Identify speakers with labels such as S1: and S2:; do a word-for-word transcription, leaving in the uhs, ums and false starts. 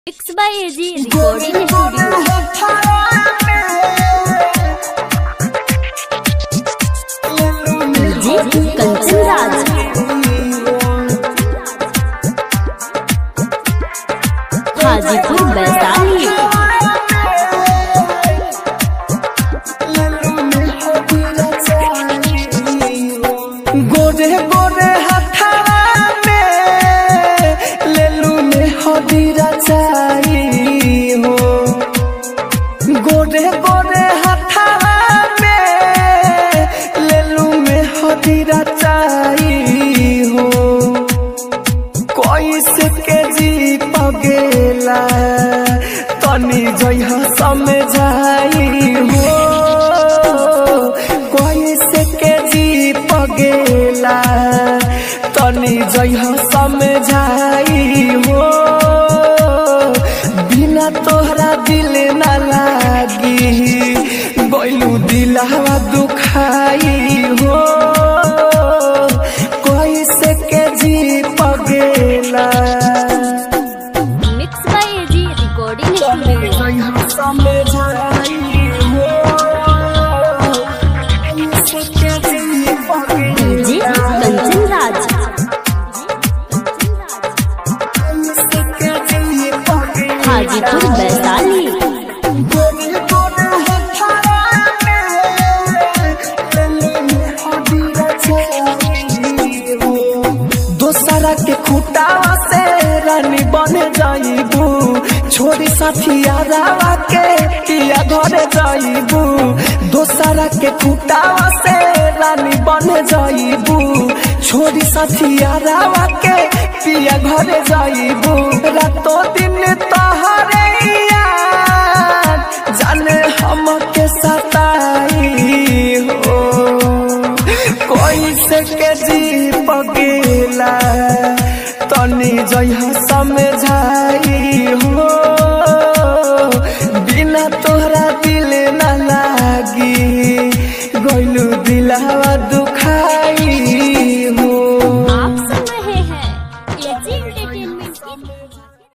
S1: Mixed by A G Recording Studio। Kanchan Raj Hajipur Vaishali.
S2: गोरे गोरे हथवा में लेलू में हदीरा चाहिए हो। गोरे गोरे हथवा में लेलू में हदीरा चाहिए हो। कोई से के जी पगेला तनी जइह समझाई हो। कोई से के जी पगेला तनी जइह समझाई हो। बिना तोहरा दिल न लागी गइलू दिलवा दुखाई हो। कोई से के जी पगेला
S1: Mixed by A G Recording Studio।
S2: समझाई हो। कोई से के जी पगेला
S1: कंचन राज हाजीपुर वैशाली।
S2: दोसरा के खुटावा से रानी बन जाइबू। छोरी साथिया रावा के किया घरे जाइबू। दोसरा के खुटावा से रानी बन जाइबू। छोरी साथिया रावा के पिया घरे जाइबू। रातों दिन तोहरे याद जाने हम के सताई हो। कोई से के जी पगेला तनी जइह समझाई हो। बिना तोहरा दिल न लागी गइलू दिलवा दुखाई हो।